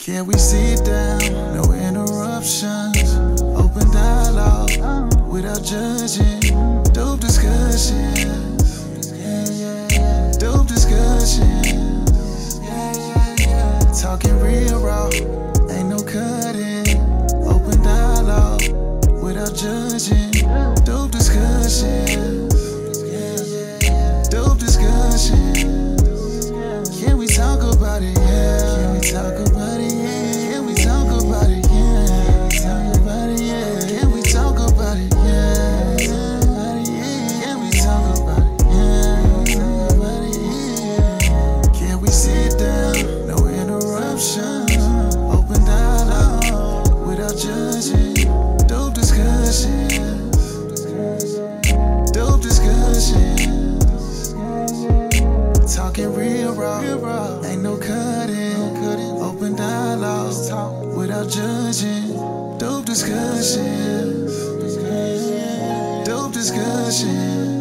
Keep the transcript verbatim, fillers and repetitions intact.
Can we sit down? No interruptions. Open dialogue without judging. Dope discussions. Dope discussions. Talking real raw, ain't no cutting. Open dialogue without judging. Dope discussions. Dope discussions. Can we talk about it? Yeah. Can we talk about it? Yeah. Can we talk about it? Yeah. Talk about it? Yeah. Can we talk about it? Yeah. Can we talk about it? Yeah. Talk about it? Yeah. Can we sit down? No interruptions. Open dialogue without judging. Dope discussions. Dope discussions. Talking real raw, ain't no cutting. Open dialogue without judging. Dope discussions. Dope discussions.